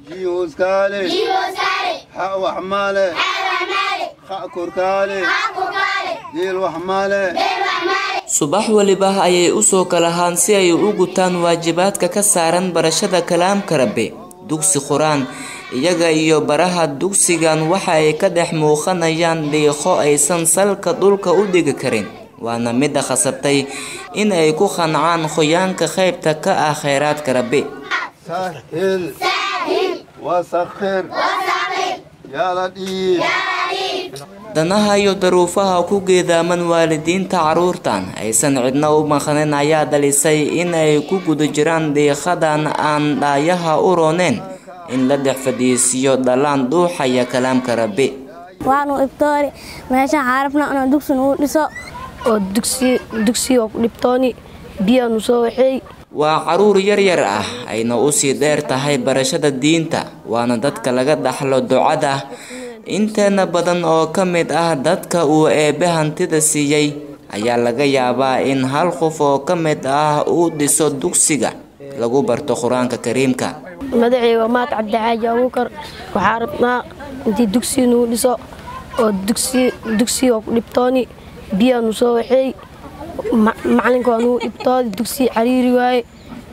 جيوز كالي حق وحمالي خاء كوركالي ديل وحمالي subax waliba ayay u soo kalahaan si ay u gutaan waajibaadka ka saaran barashada kalaamka Rabbi. Dugsi Quraan iyaga iyo baraha dugsigan waxa ay ka dhex muuqanayaan deeqo aysan salka dhulka u dhigi karin, waana mid khasabtay in ay ku qancaan qoyaanka qaybta ka ah kheyraadka Rabbi. سهل وسخر يا لطيف danaha iyo daruufaha ku geedaaman waalidiinta caruurtan aysan cidna u maqanin ayaa dhalisay in ay ku guda jiraan deeqadan aan dhaayaha u rooneen in la dhex fadhiisiyo dhalaan dhuuxaya kalaamka Rabbi. waanu ibtoori meeshaan xarafna inaan dugsi u dhiso oo dugsi oo dhibtooni biyanu soo waxay waa caruur yar ah ayna u sii dheer tahay barashada diinta, waana dadka laga dhaxlo ducada. inteena badan oo ka mid ah dadka uu Eebbe hantida siiyay ayaa laga yaabaa in hal qof oo ka mid ah uu dhiso dugsiga lagu barto Quraanka Kariimka. madaxayga maad Cabdicaaji Abuukar waxaa rabnaa intii dugsi noo dhiso oo dugsi oo dhibtooni biyanu soo waxay macalinka uu dhibtoodi dugsi cariiri waaye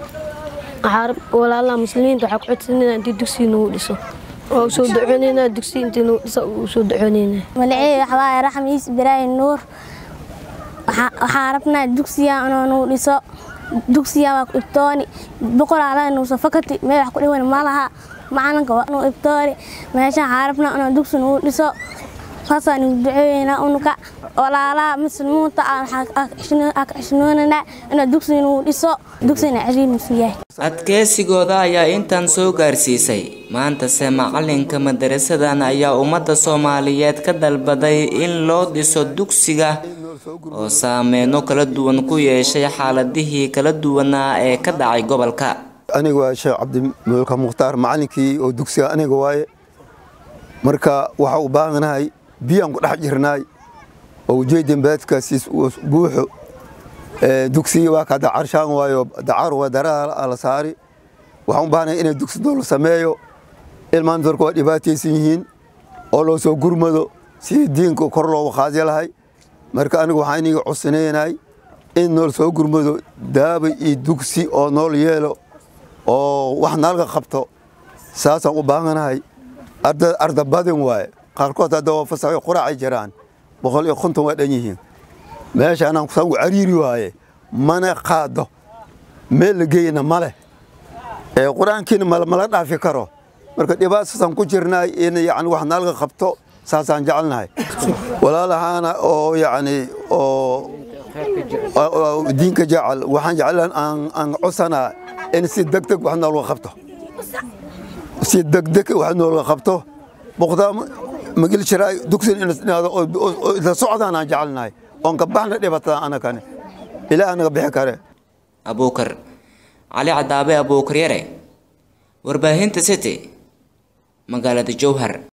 walaalaha muslimiinta waxa ku codsanayna intii dugsi noo dhiso oo soo duceynayna dugsi intii noo dhiso oo soo duceynayna magacayga waxaa Raxmiis Ibraahim Nuur waxaa rabnaa dugsiga inuu dhiso dugsiga waa dhibtooni boqoraadana noo safakati meel wax ku dhiwan malaha macalinka waa inuu dhibtoori meeshaan xarafna inuu dugsi noo dhiso فصاني دعينا أنك ولا لا مسلمون عشنونا أنا دكسين دكسين عجيب فيه. adkeysigooda ayaa intan soo gaarsiisay maanta macalinka madrasadan ayaa ummadda Soomaaliyeed ka dalbaday in loo dhiso dugsiga oo saameeno kala duwan ku yeeshay xaaladihii kala duwanaa ee ka dhacay gobolka. aniga waa Sheekh Cabdi Mulka Mukhtaar macalinkii oo dugsiga aniga waaye marka waxa u baahanahay biyaan ku dhex jirnay oo jeedin baadkaas buuxo dugsiga waa ka dacarshaan waayo dacar waa daraa la saari waxaan u baahanahay in dugsi dool sameeyo ilmaan dorko waa dhibaataysan yihiin oo loo soo gurmado si diinka kor loo qaadi lahay marka aniga waxaan iniga codsanaynaay in nool soo gurmado daaba iyo dugsi oo nool yeelo oo wax nalga qabto saasaan u baahanahay arda badan waaye qaarkood hadda waa fasaxay quraacay jiraan 150 waa dhan yihiin meesha aan ku soo cariiri waaye mana qaado meel la geeyna male quraankiina mala dhaafi karo marka dhibaataan ku jirnay in yaani wax nalga qabto saasaan jecelnahay walaalahaana oo yaani oo diinka jecel waxaan jeclaan aan cusana in si degdeg wax nalga qabto si degdeg wax nalga qabto muqdam magil shiray dugsin in la socdaan aan jecelnahay on ka baxna dhibaatada ana kan ilaa anaga bixi kare Abuukar Ali Cadaabe Abuukar yare warbaahinta City magaalada Jowhar.